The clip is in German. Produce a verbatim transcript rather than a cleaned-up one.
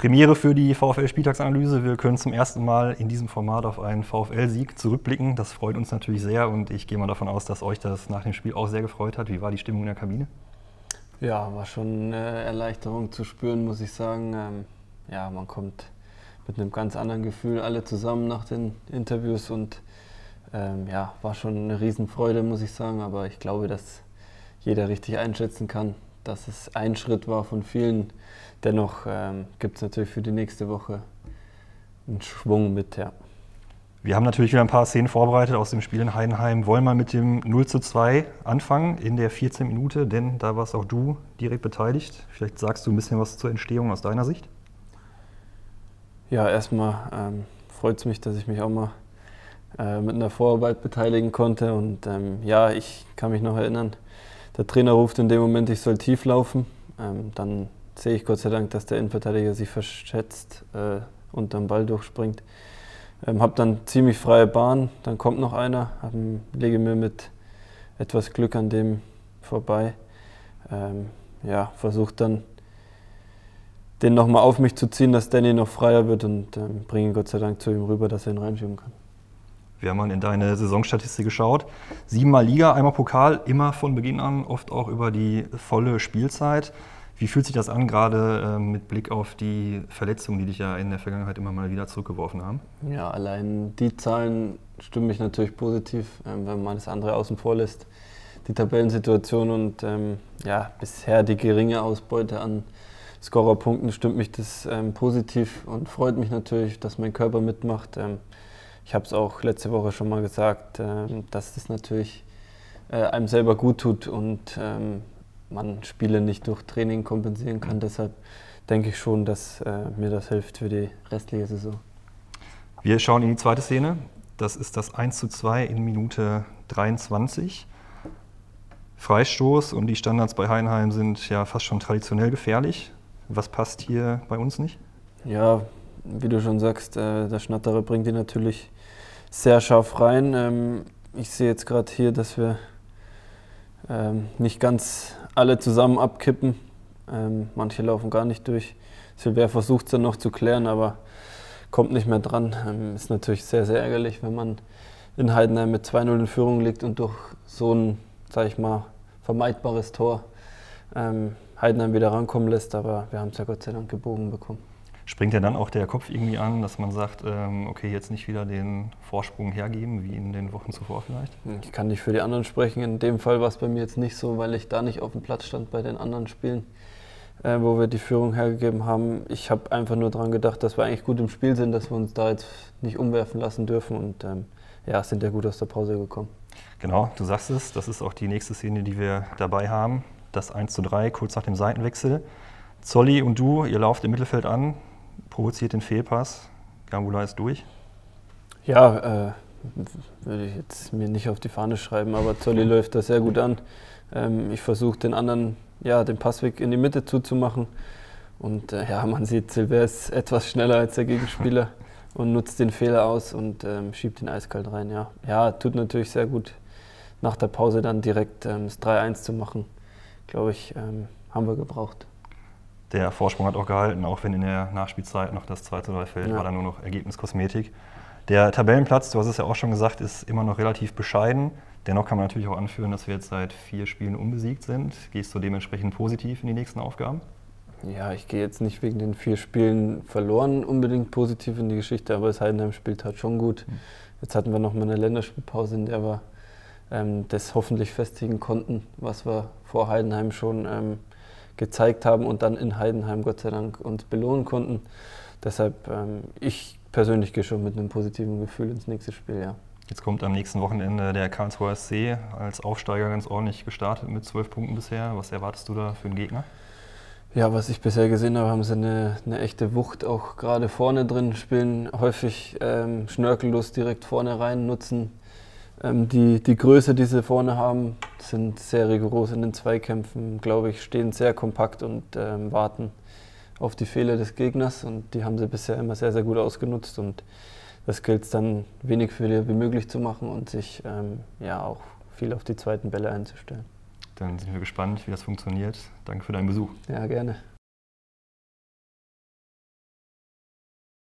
Premiere für die VfL-Spieltagsanalyse. Wir können zum ersten Mal in diesem Format auf einen VfL-Sieg zurückblicken. Das freut uns natürlich sehr und ich gehe mal davon aus, dass euch das nach dem Spiel auch sehr gefreut hat. Wie war die Stimmung in der Kabine? Ja, war schon eine Erleichterung zu spüren, muss ich sagen. Ähm, ja, man kommt mit einem ganz anderen Gefühl alle zusammen nach den Interviews und ähm, ja, war schon eine Riesenfreude, muss ich sagen. Aber ich glaube, dass jeder richtig einschätzen kann, dass es ein Schritt war von vielen. Dennoch ähm, gibt es natürlich für die nächste Woche einen Schwung mit, ja. Wir haben natürlich wieder ein paar Szenen vorbereitet aus dem Spiel in Heidenheim. Wollen mal mit dem null zu zwei anfangen in der vierzehnten Minute, denn da warst auch du direkt beteiligt. Vielleicht sagst du ein bisschen was zur Entstehung aus deiner Sicht? Ja, erstmal ähm, freut es mich, dass ich mich auch mal äh, mit einer Vorarbeit beteiligen konnte. Und ähm, ja, ich kann mich noch erinnern, der Trainer ruft in dem Moment, ich soll tief laufen. Ähm, dann sehe ich Gott sei Dank, dass der Innenverteidiger sich verschätzt äh, und den Ball durchspringt. Ähm, habe dann ziemlich freie Bahn, dann kommt noch einer, hab, lege mir mit etwas Glück an dem vorbei. Ähm, ja, versuche dann den nochmal auf mich zu ziehen, dass Danny noch freier wird und ähm, bringe ihn Gott sei Dank zu ihm rüber, dass er ihn reinschieben kann. Wir haben mal in deine Saisonstatistik geschaut. Siebenmal Liga, einmal Pokal, immer von Beginn an, oft auch über die volle Spielzeit. Wie fühlt sich das an, gerade äh, mit Blick auf die Verletzungen, die dich ja in der Vergangenheit immer mal wieder zurückgeworfen haben? Ja, allein die Zahlen stimmen mich natürlich positiv, ähm, wenn man das andere außen vor lässt. Die Tabellensituation und ähm, ja, bisher die geringe Ausbeute an Scorerpunkten stimmt mich das ähm, positiv und freut mich natürlich, dass mein Körper mitmacht. Ähm, ich habe es auch letzte Woche schon mal gesagt, ähm, dass das natürlich äh, einem selber gut tut und ähm, man Spiele nicht durch Training kompensieren kann. Deshalb denke ich schon, dass äh, mir das hilft für die restliche Saison. Wir schauen in die zweite Szene. Das ist das eins zu zwei in Minute dreiundzwanzig. Freistoß und die Standards bei Heidenheim sind ja fast schon traditionell gefährlich. Was passt hier bei uns nicht? Ja, wie du schon sagst, äh, der Schnatterer bringt ihn natürlich sehr scharf rein. Ähm, ich sehe jetzt gerade hier, dass wir ähm, nicht ganz alle zusammen abkippen. Ähm, manche laufen gar nicht durch. Silver versucht es dann noch zu klären, aber kommt nicht mehr dran. Ähm, ist natürlich sehr, sehr ärgerlich, wenn man in Heidenheim mit zwei null in Führung liegt und durch so ein, sag ich mal, vermeidbares Tor ähm, Heidenheim wieder rankommen lässt. Aber wir haben es ja Gott sei Dank gebogen bekommen. Springt ja dann auch der Kopf irgendwie an, dass man sagt, ähm, okay, jetzt nicht wieder den Vorsprung hergeben, wie in den Wochen zuvor vielleicht? Ich kann nicht für die anderen sprechen. In dem Fall war es bei mir jetzt nicht so, weil ich da nicht auf dem Platz stand bei den anderen Spielen, äh, wo wir die Führung hergegeben haben. Ich habe einfach nur daran gedacht, dass wir eigentlich gut im Spiel sind, dass wir uns da jetzt nicht umwerfen lassen dürfen und ähm, ja, sind ja gut aus der Pause gekommen. Genau, du sagst es, das ist auch die nächste Szene, die wir dabei haben. Das eins zu drei, kurz nach dem Seitenwechsel. Zolli und du, ihr lauft im Mittelfeld an, provoziert den Fehlpass. Gambula ist durch. Ja, äh, würde ich jetzt mir nicht auf die Fahne schreiben, aber Zolli läuft da sehr gut an. Ähm, ich versuche den anderen ja, den Passweg in die Mitte zuzumachen. Und äh, ja, man sieht, Silver ist etwas schneller als der Gegenspieler und nutzt den Fehler aus und ähm, schiebt ihn eiskalt rein. Ja. ja, tut natürlich sehr gut, nach der Pause dann direkt ähm, das drei eins zu machen. Glaube ich, ähm, haben wir gebraucht. Der Vorsprung hat auch gehalten, auch wenn in der Nachspielzeit noch das zwei zu drei fällt, ja. War dann nur noch Ergebniskosmetik. Der Tabellenplatz, du hast es ja auch schon gesagt, ist immer noch relativ bescheiden. Dennoch kann man natürlich auch anführen, dass wir jetzt seit vier Spielen unbesiegt sind. Gehst du dementsprechend positiv in die nächsten Aufgaben? Ja, ich gehe jetzt nicht wegen den vier Spielen verloren unbedingt positiv in die Geschichte, aber das Heidenheim spielt halt schon gut. Mhm. Jetzt hatten wir noch mal eine Länderspielpause, in der wir ähm, das hoffentlich festigen konnten, was wir vor Heidenheim schon ähm, gezeigt haben und dann in Heidenheim Gott sei Dank uns belohnen konnten. Deshalb, ähm, ich persönlich gehe schon mit einem positiven Gefühl ins nächste Spiel, ja. Jetzt kommt am nächsten Wochenende der Karlsruher S C als Aufsteiger ganz ordentlich gestartet mit zwölf Punkten bisher. Was erwartest du da für einen Gegner? Ja, was ich bisher gesehen habe, haben sie eine, eine echte Wucht auch gerade vorne drin, spielen häufig ähm, schnörkellos direkt vorne rein, nutzen ähm, die, die Größe, die sie vorne haben, sind sehr rigoros in den Zweikämpfen, glaube ich, stehen sehr kompakt und ähm, warten auf die Fehler des Gegners und die haben sie bisher immer sehr, sehr gut ausgenutzt und das gilt es dann wenig Fehler wie möglich zu machen und sich ähm, ja auch viel auf die zweiten Bälle einzustellen. Dann sind wir gespannt, wie das funktioniert. Danke für deinen Besuch. Ja, gerne.